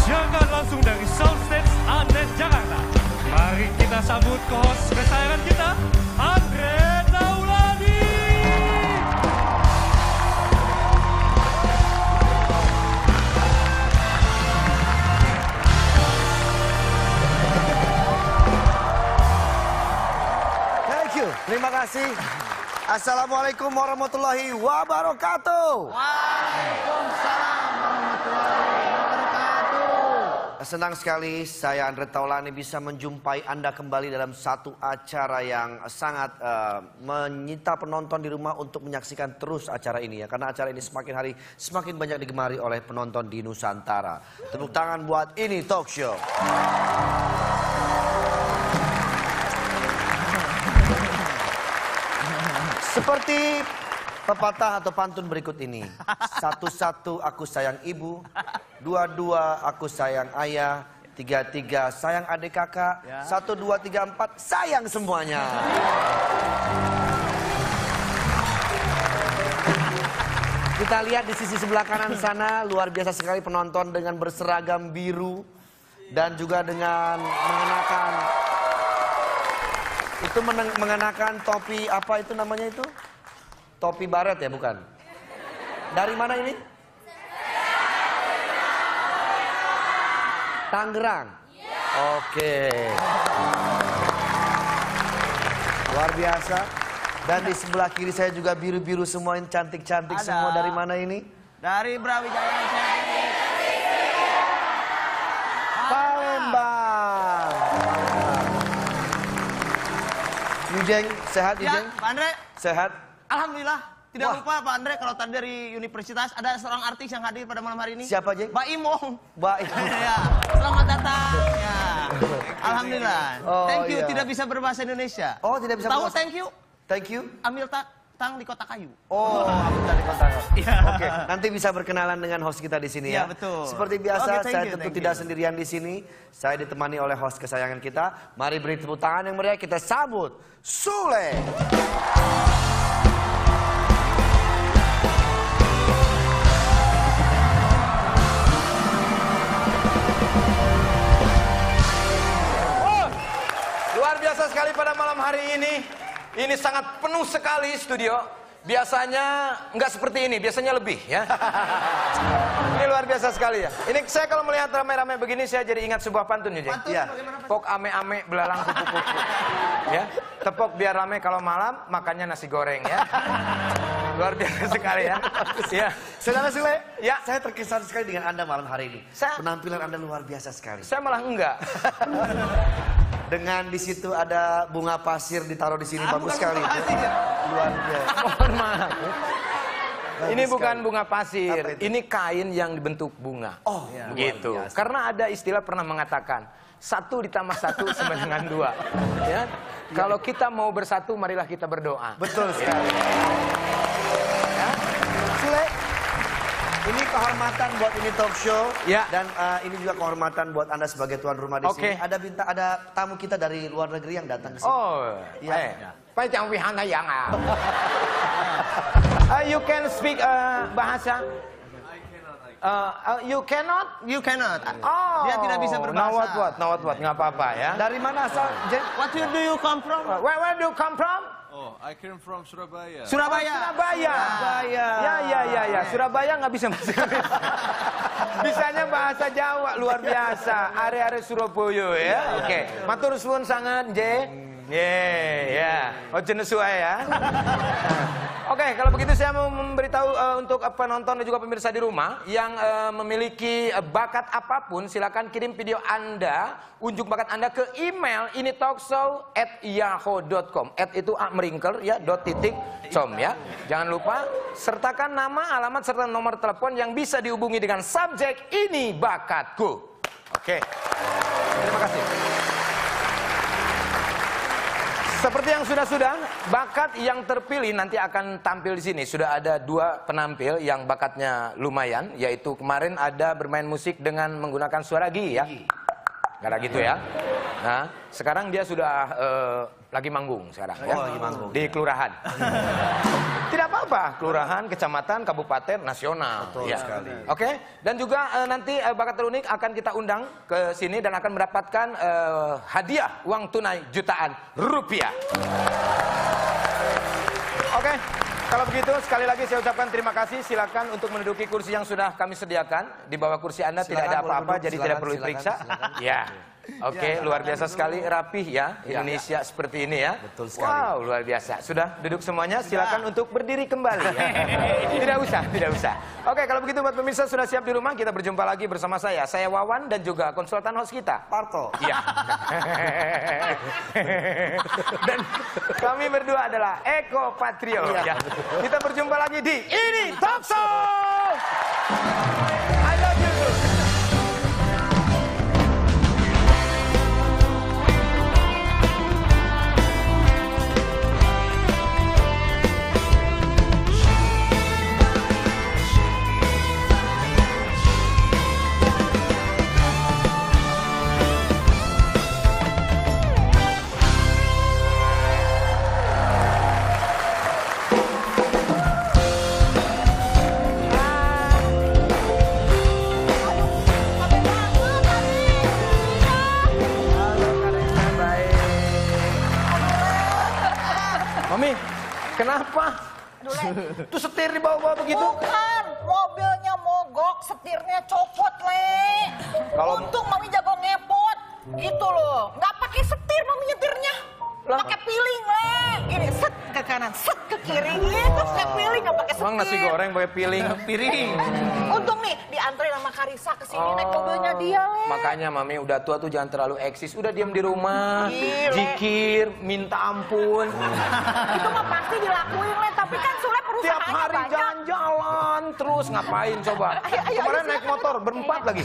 Siarkan langsung dari Soundstage Anden Jakarta. Mari kita sambut host kesayangan kita, Andre Taulani. Thank you, terima kasih. Assalamualaikum warahmatullahi wabarakatuh. Waalaikumsalam warahmatullahi wabarakatuh. Senang sekali saya Andre Taulani bisa menjumpai Anda kembali dalam satu acara yang sangat menyita penonton di rumah untuk menyaksikan terus acara ini ya. Karena acara ini semakin hari semakin banyak digemari oleh penonton di Nusantara. Tepuk tangan buat Ini Talk Show. Seperti pepatah atau pantun berikut ini. Satu-satu aku sayang ibu, dua-dua aku sayang ayah, tiga-tiga sayang adik kakak, satu, dua, tiga, empat sayang semuanya. Kita lihat di sisi sebelah kanan sana, luar biasa sekali penonton dengan berseragam biru dan juga dengan mengenakan topi apa itu namanya itu? Topi baret ya bukan? Dari mana ini? Tangerang. Oke. Luar biasa. Dan di sebelah kiri saya juga biru-biru semua, ini cantik-cantik semua. Dari mana ini? Dari Brawijaya. Palembang. Yujeng, sehat Yujeng? Ya, Pak Andre. Sehat? Alhamdulillah. Tidak Wah. lupa Pak Andre, kalau tadi dari universitas ada seorang artis yang hadir pada malam hari ini. Siapa, Jeng? Mbak Imong. Baik. Ya, selamat datang. Ya. Alhamdulillah. Oh, Thank you, iya. tidak bisa berbahasa Indonesia. Oh, tidak bisa Tahu berbahasa- thank you? Thank you. Ambil tang di kota kayu. Oh, dari kota. Iya. Oke, nanti bisa berkenalan dengan host kita di sini ya. Iya, betul. Seperti biasa, Oke, thank saya you, tentu thank tidak you. sendirian di sini. Saya ditemani oleh host kesayangan kita. Mari beri tepuk tangan yang meriah, kita sambut Sule. Luar biasa sekali pada malam hari ini. Ini sangat penuh sekali studio. Biasanya nggak seperti ini, biasanya lebih ya. Ini luar biasa sekali ya. Ini saya kalau melihat ramai-ramai begini saya jadi ingat sebuah pantun ya, Jeng. Pantun Iya. bagaimana, Pak? Pok ame-ame belalang kupu-kupu. Ya. Tepok biar rame kalau malam, makannya nasi goreng ya. Luar biasa sekali ya. Ya. Saudara Sule, Ya. saya terkesan sekali dengan Anda malam hari ini. Penampilan Anda luar biasa sekali. Saya malah enggak. Dengan di situ ada bunga pasir ditaruh di sini, bagus bukan sekali. bunga pasir. Luar biasa. Mohon maaf. Bagus Ini bukan sekali. bunga pasir, Apa itu? ini kain yang dibentuk bunga. Oh, Begitu. luar biasa. Karena ada istilah pernah mengatakan, 1 ditambah 1 sama dengan 2. Ya? Kalau kita mau bersatu, marilah kita berdoa. Betul sekali. Ya. Sule, ini kehormatan buat Ini Talk Show. Ya. Dan ini juga kehormatan buat Anda sebagai tuan rumah di Oke. sini. Ada tamu kita dari luar negeri yang datang ke sini. Oh, Ya. Pak Chang Wihana yang you can speak bahasa? You cannot? You cannot. Oh, Dia tidak bisa berbahasa. Now what, nggak apa-apa ya. Dari mana asal? What do you come from? Where do you come from? Oh, I came from Surabaya. Surabaya. Surabaya. Ya. Surabaya nggak bisa bahasa Indonesia. Bisanya bahasa Jawa luar biasa. Are-are Surabaya ya. Oke. Matur suwun sangat, J. Ya. Ojo nesuai ya. Oke, kalau begitu saya mau memberitahu untuk penonton dan juga pemirsa di rumah yang memiliki bakat apapun, silakan kirim video Anda, unjuk bakat Anda ke email initalkshow@yahoo.com. Itu a meringkel ya, .com ya. Jangan lupa sertakan nama, alamat serta nomor telepon yang bisa dihubungi dengan subjek ini bakatku. Oke. Terima kasih. Seperti yang sudah-sudah, bakat yang terpilih nanti akan tampil di sini. Sudah ada 2 penampil yang bakatnya lumayan, yaitu kemarin ada bermain musik dengan menggunakan suara gi ya. Gak ada gitu ya. Nah, sekarang dia sudah lagi manggung sekarang ya. lagi manggung, di kelurahan. Tidak apa-apa, kelurahan, kecamatan, kabupaten, nasional. Betul sekali. Oke, dan juga nanti bakat terunik akan kita undang ke sini dan akan mendapatkan hadiah uang tunai jutaan rupiah. Oke, kalau begitu sekali lagi saya ucapkan terima kasih. Silakan untuk menduduki kursi yang sudah kami sediakan. Di bawah kursi Anda tidak ada apa-apa, jadi tidak perlu diperiksa. Ya. Oke, luar biasa sekali, rapih ya, Indonesia seperti ini ya. Betul sekali. Wow, luar biasa. Sudah duduk semuanya, silakan untuk berdiri kembali ya. Tidak usah, tidak usah. Oke, kalau begitu buat pemirsa sudah siap di rumah, kita berjumpa lagi bersama saya Wawan dan juga konsultan host kita, Parto. Iya. Dan kami berdua adalah Eko Patrio. Ya. Kita berjumpa lagi di Ini Talk Show. I love you. Mami, kenapa? Tuh setir di bawah-bawah begitu? Bukan, mobilnya mogok, setirnya copot, Le. Kalau- Untung Mami jago ngepot. Gitu loh. Nggak pakai setir Mami nyetirnya. Lah. Pakai piling, Le. Gini, set ke kanan, set ke kiri. Gitu, pakai piling, nggak pakai setir. Emang nasi goreng pakai piring. Untung nih, dianterin sama Karisa ke sini naik mobilnya dia, Le. Makanya Mami udah tua tuh jangan terlalu eksis. Udah diam di rumah, Gile. zikir, minta ampun. Itu mah pasti dilakuin, Le. Tapi kan Sule Tiap perusahaannya hari banyak. jalan-jalan terus ngapain coba? Ayo, Kemarin naik silakan. motor berempat lagi.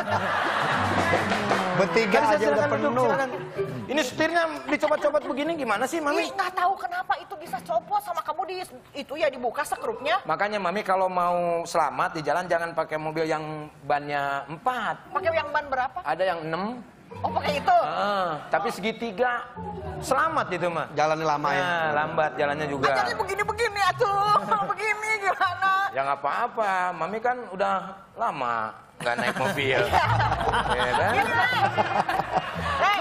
Bertiga Karisa, aja udah silakan duduk, penuh. silakan. Ini setirnya dicopot-copot begini gimana sih Mami? Ih, nggak tahu kenapa itu bisa copot sama kamu itu ya dibuka sekrupnya. Makanya Mami kalau mau selamat di jalan jangan pakai mobil yang bannya 4. Pakai yang ban berapa? Ada yang 6. Oh, pakai itu. Tapi segitiga selamat itu mah. Jalannya lama ya. Nah, lambat jalannya juga. Acaranya begini-begini atuh. Begini gimana? Ya nggak apa-apa, Mami kan udah lama nggak naik mobil. Ya kan? Gini, Le.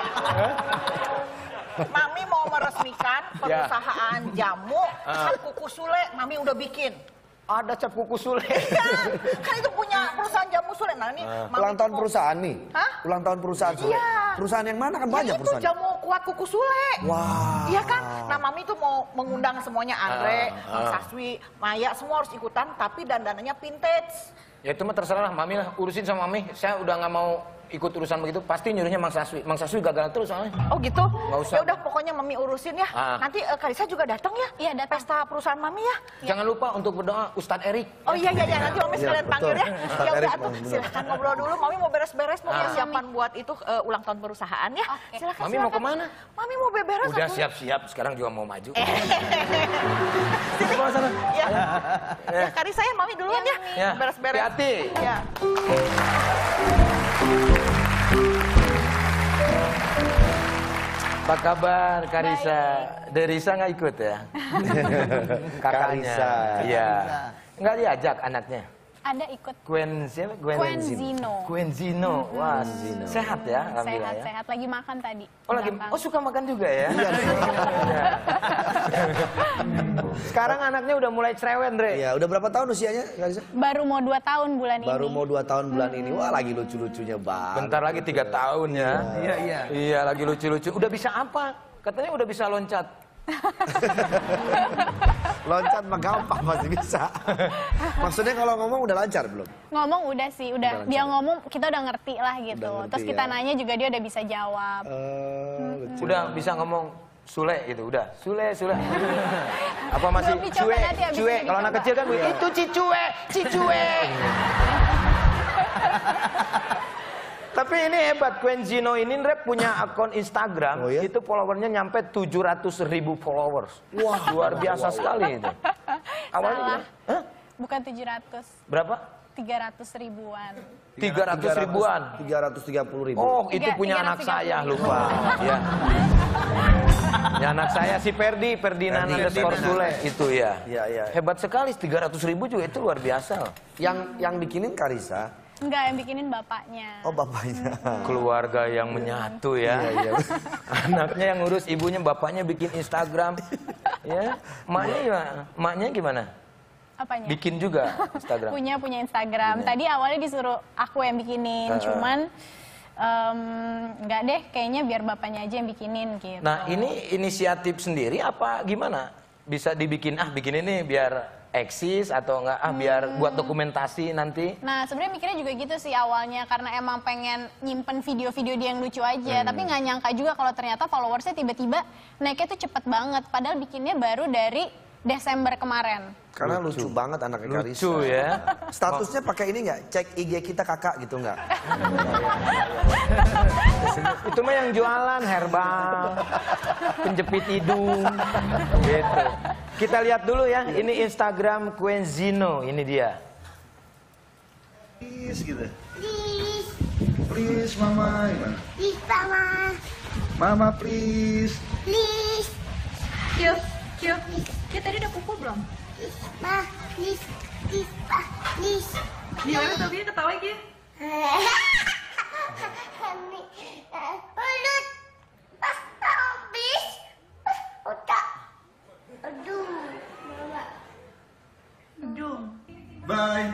Mami mau meresmikan perusahaan jamu Cap Kuku Sule. Mami udah bikin. Ada cap kuku Sule. Iya, kan itu punya perusahaan jamu Sule. Nah, ini Mami Ulang tahun mau- perusahaan nih. Hah? Ulang tahun perusahaan Sule. Iya. Perusahaan yang mana kan Ya banyak itu perusahaan. jamu kuat Kuku Sule. Wah. Iya kan? Nah, Mami tuh mau mengundang semuanya, Andre, Bang Saswi, Maya, semua harus ikutan, tapi dandanannya vintage. Ya itu mah terserah lah, Mami lah urusin sama Mami. Saya udah nggak mau ikut urusan begitu. Pasti nyuruhnya Mang Saswi. Mang Saswi gagal terus soalnya. Oh gitu? Nggak usah. Ya udah pokoknya Mami urusin ya. Nanti Karisa juga datang ya? Iya, datang. Pesta perusahaan Mami ya. Jangan lupa untuk berdoa Ustadz Erik. Oh iya nanti Mami sekalian betul. panggil ya. Ustaz Ya udah Erik, atuh, bener. silakan ngobrol dulu. Mami mau beres-beres, mau persiapan buat itu ulang tahun perusahaan ya. Oke. Silakan. Mami mau kemana? Mami mau beberes. Udah atuh. siap-siap, sekarang juga mau maju. Sini. Ya. Ya, Karisa ya, Mami duluan ya. Ya, Beres-beres. hati-hati. Ya. Apa kabar Karisa? Derisa nggak ikut ya? Kakaknya. Karisa. Iya. Nggak diajak anaknya? Ada ikut. Gwen siapa? Gwenzino. Gwenzino. Wah, sehat ya alhamdulillah ya. Sehat. Lagi makan tadi. Oh lagi, Gampang. oh suka makan juga ya? Iya. Sekarang anaknya udah mulai cerewet, Dre. Iya, udah berapa tahun usianya Karisa? Baru mau 2 tahun bulan ini. Baru mau 2 tahun bulan ini. Wah, lagi lucu-lucunya banget. Bentar lagi 3 tahun ya. Iya. Iya, lagi lucu-lucu. Udah bisa apa? Katanya udah bisa loncat. Loncat mah gampang masih bisa. Maksudnya kalau ngomong udah lancar belum? Ngomong udah sih, udah dia ngomong kita udah ngerti lah gitu. Udah ngerti Terus kita ya. nanya juga dia udah bisa jawab. Lucu. Udah bisa ngomong Sule gitu, udah. Sule. Apa masih Belum dicoba, cuek? nanti habis Cuek. ini Kalau anak dicoba. kecil kan itu cicue. Tapi ini hebat, Gwenzino ini Dre punya akun Instagram, Oh, ya? itu followernya nyampe 700.000 followers. Wah, luar biasa sekali itu. Awalnya Salah. Hah? Bukan 700. Berapa? 300 ribuan. 300 ribuan. 330.000. Oh, itu punya anak saya, lupa. Ya. Ya, anak saya si Ferdinand underscore Sule itu ya. Iya. Hebat sekali, 300.000 juga itu luar biasa loh. Yang bikinin Karissa. Enggak, yang bikinin bapaknya. Oh, bapaknya. Keluarga yang menyatu ya. Iya. Anaknya yang ngurus, ibunya, bapaknya bikin Instagram. Ya, maknya gimana? Apanya? Bikin juga Instagram. Punya Instagram. Tadi awalnya disuruh aku yang bikinin, cuman enggak deh, kayaknya biar bapaknya aja yang bikinin gitu. Nah, ini inisiatif sendiri apa gimana? Bisa dibikin, bikin ini biar eksis atau enggak, biar buat dokumentasi nanti? Nah, sebenarnya mikirnya juga gitu sih awalnya, karena emang pengen nyimpen video-video dia yang lucu aja. Tapi nggak nyangka juga kalau ternyata followersnya tiba-tiba naiknya tuh cepet banget. Padahal bikinnya baru dari Desember kemarin. Karena lucu banget anaknya Karissa. Lucu ya. Statusnya pakai ini nggak? Cek IG kita kakak gitu nggak? Itu mah yang jualan herbal, penjepit hidung, gitu. Kita lihat dulu ya, ini Instagram Queen Zino, ini dia. Please gitu. Please mama, gimana? Please mama. Mama please. Please. Yuk. Dia tadi udah pukul belum? Ma, please. Pa, please. Gimana tapi ketawa gitu? Ulut. Habis. Udah. Aduh. Mama. Aduh. Bye.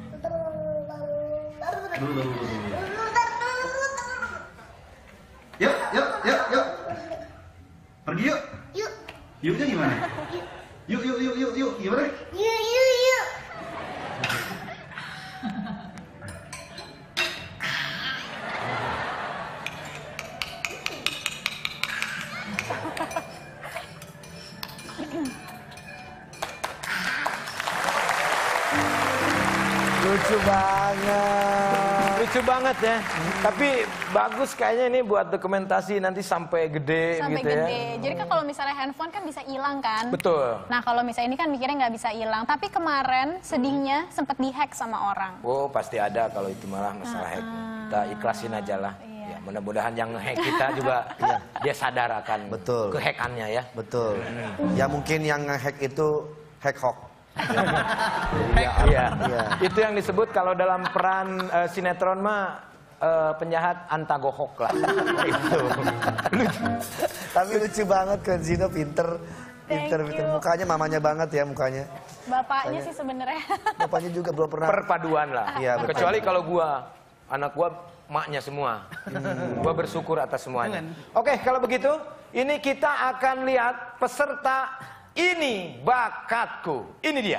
Yuk. Pergi yuk. Yuk. Yuknya gimana? Yuk. Gimana? Yuk. Lucu banget. Lucu banget ya. Tapi bagus kayaknya ini buat dokumentasi nanti sampai gede Sampai gitu ya. gede. Jadi kan kalau misalnya handphone kan bisa hilang kan? Betul. Nah kalau misalnya ini kan mikirnya nggak bisa hilang. Tapi kemarin sedihnya sempat dihack sama orang. Oh, pasti ada kalau itu malah masalah hack. Kita ikhlasin aja lah. Ya, mudah-mudahan yang nge-hack kita juga dia sadar akan kehackannya ya. Betul. Ya mungkin yang nge-hack itu hack hawk. Iya. Itu yang disebut kalau dalam peran sinetron mah penjahat antagohok lah. Itu. Tapi lucu banget kan Zino, pinter. Mukanya mamanya banget ya mukanya. Bapaknya sih sebenarnya. Bapaknya juga belum pernah. Perpaduan lah. Iya, betul. Kecuali kalau anak gua maknya semua. Gua bersyukur atas semuanya. Oke, kalau begitu ini kita akan lihat peserta Ini Bakatku. Ini dia.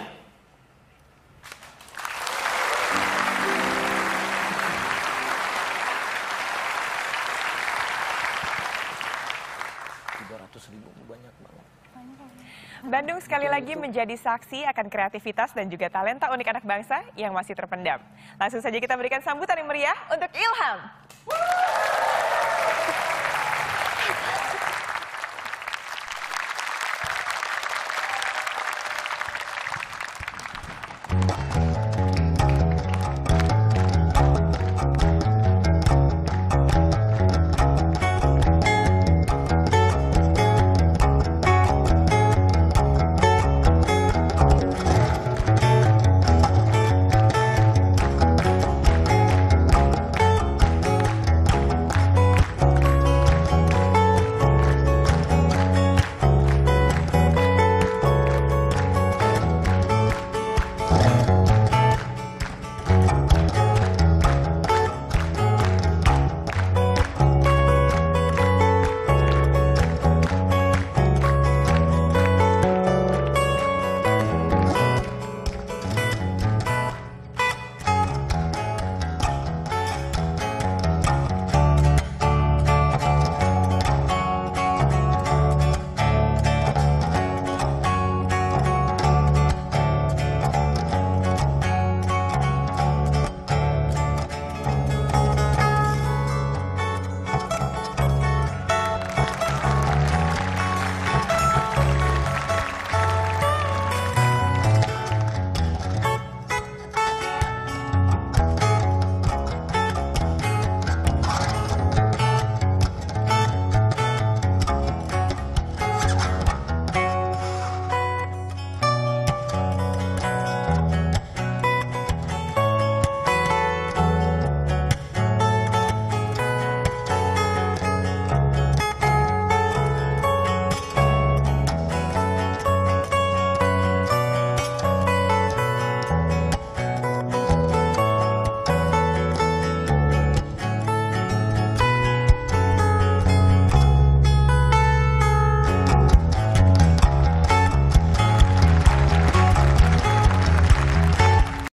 Bandung sekali lagi menjadi saksi akan kreativitas dan juga talenta unik anak bangsa yang masih terpendam. Langsung saja kita berikan sambutan yang meriah untuk Ilham.